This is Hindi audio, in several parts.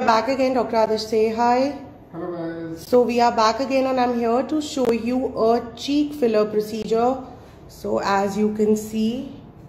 Back again, Dr. Adarsh, say hi. Hello guys. So we are back again and I'm here to show you a cheek filler procedure. So as you can see,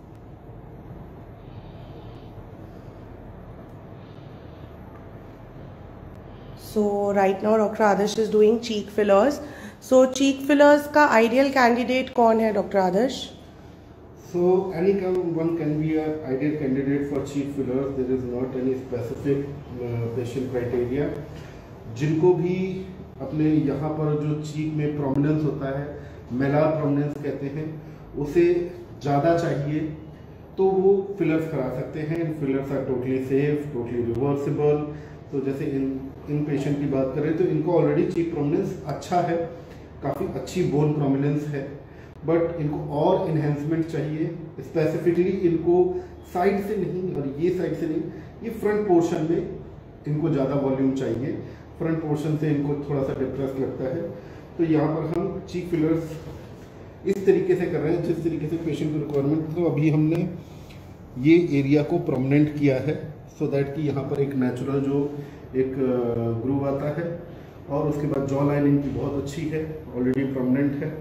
so right now Dr. Adarsh is doing cheek fillers. So cheek fillers का ideal candidate कौन है Dr. Adarsh? So anyone can be an ideal candidate for cheek fillers. There is not any specific patient criteria. जिनको भी अपने यहाँ पर जो चीक में प्रोमिनेंस होता है, मेलार प्रोमिनेंस कहते हैं, उसे ज़्यादा चाहिए तो वो फिलर्स करा सकते हैं. इन fillers are totally safe, totally reversible. तो जैसे इन पेशेंट की बात करें तो इनको ऑलरेडी चीक प्रोमिनेंस अच्छा है, काफ़ी अच्छी बोन प्रोमिनेंस है, बट इनको और इन्हेंसमेंट चाहिए. स्पेसिफिकली इनको साइड से नहीं और ये साइड से नहीं, ये फ्रंट पोर्शन में इनको ज़्यादा वॉल्यूम चाहिए. फ्रंट पोर्शन से इनको थोड़ा सा डिप्रेस लगता है. तो यहाँ पर हम चीक फिलर्स इस तरीके से कर रहे हैं जिस तरीके से पेशेंट को रिक्वायरमेंट. तो अभी हमने ये एरिया को प्रोमिनेंट किया है सो दैट कि यहाँ पर एक नेचुरल जो एक ग्रूव आता है, और उसके बाद जॉ लाइन इनकी बहुत अच्छी है, ऑलरेडी प्रोमिनेंट है.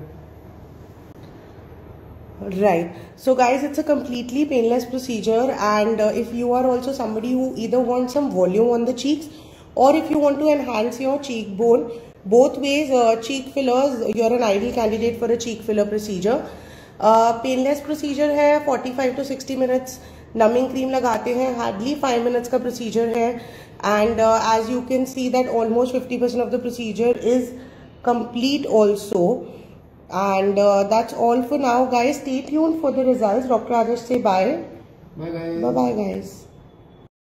Right. So guys, it's a completely painless procedure, and if you are also somebody who either wants some volume on the cheeks or if you want to enhance your cheekbone, both ways cheek fillers, you're an ideal candidate for a cheek filler procedure. Painless procedure है, 45 to 60 minutes. Numbing cream लगाते हैं, hardly 5 minutes का procedure है, and as you can see that almost 50% of the procedure is complete also. And that's all for now guys. Stay tuned for the results. Dr. Adarsh say bye. Bye guys. Bye bye guys.